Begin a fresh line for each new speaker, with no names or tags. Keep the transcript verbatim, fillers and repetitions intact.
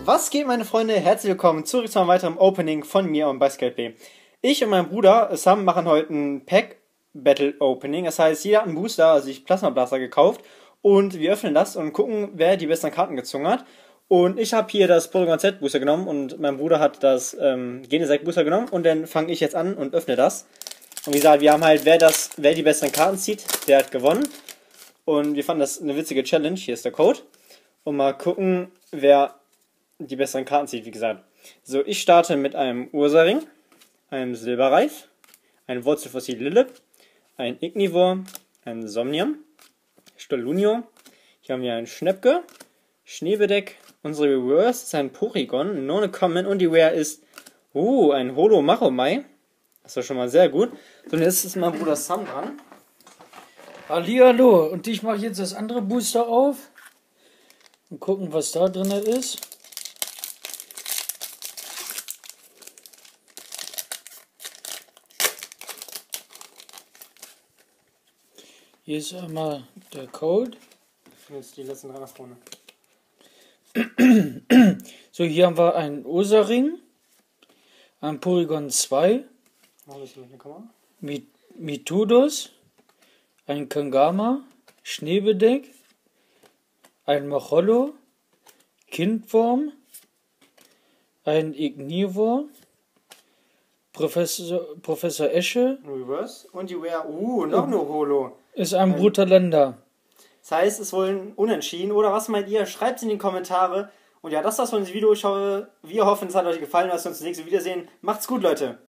Was geht, meine Freunde? Herzlich willkommen zurück zu einem weiteren Opening von mir und BasketB. Ich und mein Bruder Sam machen heute ein Pack Battle Opening. Das heißt, jeder hat einen Booster, also ich Plasma Blaster gekauft, und wir öffnen das und gucken, wer die besten Karten gezogen hat. Und ich habe hier das Polygon Z Booster genommen und mein Bruder hat das ähm, Genesect Booster genommen, und dann fange ich jetzt an und öffne das. Und wie gesagt, wir haben halt, wer das, wer die besseren Karten zieht, der hat gewonnen. Und wir fanden das eine witzige Challenge. Hier ist der Code. Und mal gucken, wer die besseren Karten zieht, wie gesagt. So, ich starte mit einem Ursaring, einem Silberreif, einem Wurzelfossil Lilith, ein Ignivor, ein Somnium, Stolunio. Hier haben wir einen Schnepke, Schneebedeck. Unsere Reverse ist ein Porygon, non common, und die Rare ist uh, ein Holo Machomai. Das war schon mal sehr gut. So, und jetzt ist mein Bruder Sam dran.
Hallihallo, und ich mache jetzt das andere Booster auf und gucken, was da drin ist. Hier ist einmal der Code.
Jetzt die letzten drei nach vorne.
So, hier haben wir einen Ursaring, ein Porygon zwei, Mitudos, ein Kangama, Schneebedeck, ein Macholo, Kindwurm, ein Ignivor, Professor, Professor Esche.
Reverse. Und die Rare, uh, noch eine Holo.
Ist ein Brutalender.
Das heißt, es wollen Unentschieden. Oder was meint ihr? Schreibt es in die Kommentare. Und ja, das war's von diesem Video. Ich hoffe, wir hoffen, es hat euch gefallen. Lasst uns das nächste Video sehen. Macht's gut, Leute.